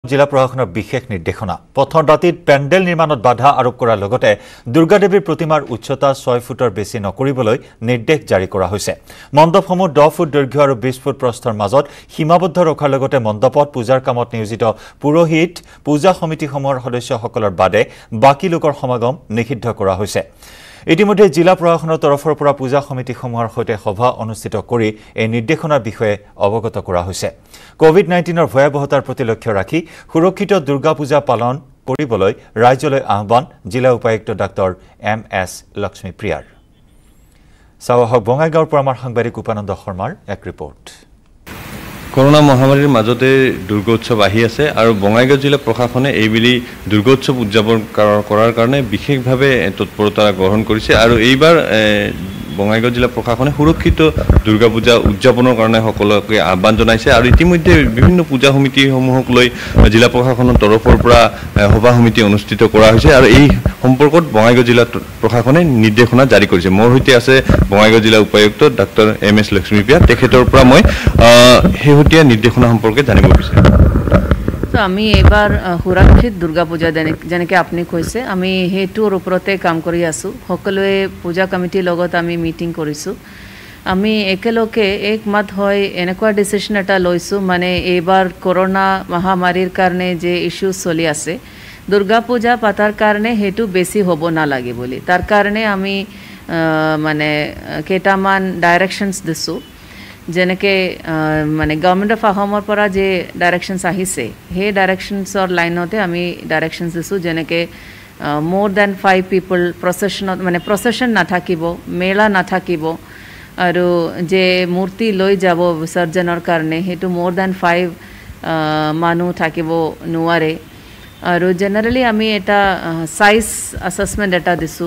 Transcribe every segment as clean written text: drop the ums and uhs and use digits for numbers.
জিলা প্ৰশাসনৰ বিশেষ নিৰ্দেশনা প্ৰথম ৰাতিত পেণ্ডেল নিৰ্মাণত বাধা আৰোপ কৰাৰ লগতে দুৰ্গা দেৱীৰ প্ৰতিমাৰ উচ্চতা 6 ফুটৰ বেছি নকৰিবলৈ নিৰ্দেশ জাৰি কৰা হৈছে মণ্ডপসমূহ 10 ফুট দৈৰ্ঘ্য আৰু 20 ফুট প্ৰস্থৰ মাজত সীমাবদ্ধ ৰখাৰ লগতে মণ্ডপত পূজাৰ কামত নিয়োজিত পুৰোহিত পূজা সমিতিসমূহৰ সদস্যসকলৰ বাদে বাকি লোকৰ সমাগম নিষিদ্ধ কৰা হৈছে ইতিমধ্যে জিলা প্ৰশাসনৰ তৰফৰ পৰা পূজা সমিতিসমূহৰ সৈতে সভা অনুষ্ঠিত কৰি এই নিৰ্দেশনাৰ বিষয়ে অৱগত কৰা হৈছে কোভিড-19ৰ ভয়াৱহতাৰ প্ৰতি লক্ষ্য ৰাখি সুৰক্ষিত দুৰ্গা পূজা পালন কৰিবলৈ ৰাজ্যলৈ আহ্বান জিলা উপায়ুক্ত ডাক্তৰ এম.এছ. লক্ষ্মীপ্ৰিয়াৰ সাৱাহক বঙাইগাঁৱৰ পৰা আমাৰ সাংবাদিক উপানন্দ শৰ্মাৰ এক ৰিপৰ্ট করোনা মহামারীর মাজতে দুর্গোৎসব আহি আছে আর বঙাইগাঁও জিলা প্রশাসনে এইবেলি দুর্গোৎসব উদযাপন করার কারণে বিশেষভাবে তৎপরতা গ্রহণ করেছে আর এইবার বঙাইগাঁও জিলা প্রশাসনে সুরক্ষিত দুর্গা পূজা উদযাপনের কারণে সকলকে আহ্বান জানাইছে আর ইতিমধ্যে বিভিন্ন পূজা সমিতিসমূহক লৈ জিলা প্রশাসনের তরফৰ পৰা সভা সমিতি অনুষ্ঠিত করা হয়েছে আর এই সম্পর্কত বঙাইগাঁও জিলা প্রশাসনে নির্দেশনা জারি করেছে মোর সৈতে আছে বঙাইগাঁও জিলা উপায়ুক্ত ডাক্তার এম.এছ. লক্ষ্মীপ্ৰিয়া তেখেতৰ পৰা মই শেহতীয়া নির্দেশনা সম্পর্কে জানিব বিচাৰিম আমি এবাৰ সুৰক্ষিত দুৰ্গা পূজা যেনেকৈ আপুনি কৈছে আমি হেতুৰ ওপৰতে কাম কৰি আছো সকলোৱে পূজা কমিটিৰ লগত আমি মিটিং কৰিছো আমি একেলগে একমত হৈ এনেকুৱা ডিসিশন এটা লৈছো মানে এবাৰ করোনা মহামাৰীৰ কাৰণে যে ইস্যু চলি আছে দুৰ্গা পূজা পাতাৰ কাৰণে হেতু বেছি হ'ব নালাগে বুলি তাৰ কাৰণে আমি মানে কেইটামান ডাইৰেকশনছ দিছো যেনেকৈ মানে গভৰ্ণমেণ্ট অফ আসামৰ পৰা যে ডাইৰেকশনছ আহিছে সেই ডাইৰেকশনছৰ লাইনতে আমি ডাইৰেকশনছ দিছোঁ যেনেকৈ মোৰ দেন 5 পিপল প্ৰচেশ্যনত মানে প্ৰচেশ্যন নাথাকিব মেলা নাথাকিব আৰু যে মূৰ্তি লৈ যাব বিসৰ্জনৰ কাৰণে সেইটো মোৰ দেন 5 মানুহ থাকিব নোৱাৰে আৰু জেনেৰেলি আমি এটা সাইজ অ্যাসেসমেন্ট এটা দিছোঁ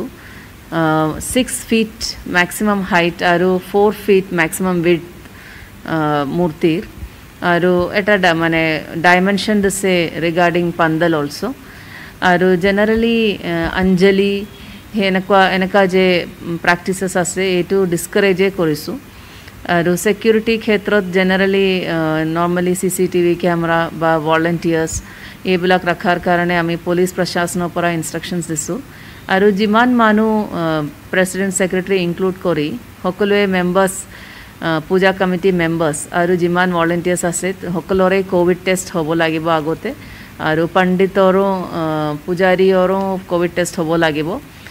6 ফিট ম্যাক্সিমাম হাইট আৰু 4 ফিট ম্যাক্সিমাম উইডথ মূৰ্তিৰ আৰু এটা মানে ডাইমেনশন দিছে ৰিগাৰ্ডিং পাণ্ডেল অলসো আৰু জেনেৰেলি অঞ্জলি এনেকুৱা যে প্ৰেক্টিসেছ আছে এইটো ডিসকাৰেজে কৰিছোঁ আৰু সিকিউৰিটি ক্ষেত্ৰত জেনেৰেলি নৰ্মালি সিসিটিভি কেমেৰা বা ভলেণ্টিয়াৰ্ছ এইবিলাক ৰখাৰ কাৰণে আমি পুলিচ প্ৰশাসনৰ পৰা ইনষ্ট্ৰাকশনছ দিছোঁ আৰু যিমান মানুহ প্ৰেচিডেণ্ট সেক্ৰেটাৰী ইনক্লুড কৰি সকলোৱে মেম্বাৰ্ছ পূজা কমিটি মেম্বাৰ্ছ আৰু যিমান ভলেণ্টিয়াৰ্ছ আছে সকলোৰে কোভিড টেষ্ট হ'ব লাগিব আগতে আৰু পণ্ডিতৰো পূজাৰীৰো কোভিড টেষ্ট হ'ব লাগিব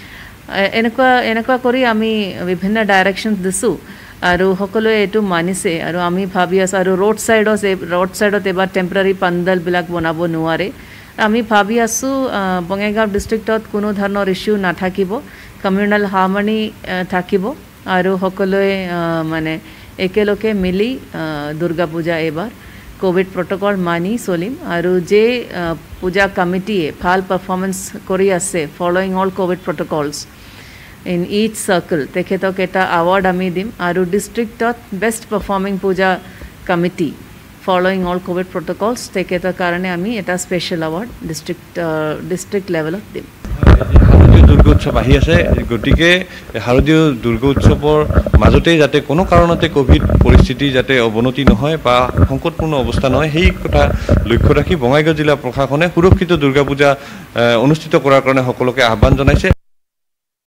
এনেকুৱা কৰি আমি বিভিন্ন ডাইৰেকশনছ দিছোঁ আৰু সকলোৱে এইটো মানিছে আৰু আমি ভাবি আছোঁ আৰু ৰোড সাইডত এবাৰ টেম্পৰাৰী পাণ্ডেলবিলাক বনাব নোৱাৰে আমি ভাবি আছোঁ বঙাইগাঁও ডিষ্ট্ৰিক্টত কোনো ধৰণৰ ইস্যু নাথাকিব কমিউনেল হাৰ্মনি থাকিব আৰু সকলোৱে মানে একেলগে মিলি দুৰ্গা পূজা এবাৰ কোভিড প্ৰটোকল মানি চলিম আৰু যে পূজা কমিটিয়ে ভাল পাৰফৰ্মেন্স কৰি আছে following all covid protocols in each circle তেখেতক এটা এৱাৰ্ড আমি দিম আৰু ডিষ্ট্ৰিক্টত best performing puja committee following all covid protocols তেখেতৰ কাৰণে আমি এটা স্পেশাল এৱাৰ্ড ডিষ্ট্ৰিক্ট লেভেলত দিম দুর্গোৎসব আহি আছে গতিকে শারদীয় দুর্গোৎসৱৰ মাজতে যাতে কোনো কাৰণতে কোভিড পৰিস্থিতি যাতে অৱনতি নহয় বা সংকটপূৰ্ণ অৱস্থা নহয় সেই কথা লক্ষ্য ৰাখি বঙাইগাঁও জিলা প্ৰশাসনে সুৰক্ষিত দুৰ্গা পূজা অনুষ্ঠিত কৰাৰ কাৰণে সকলোকে আহ্বান জনাইছে।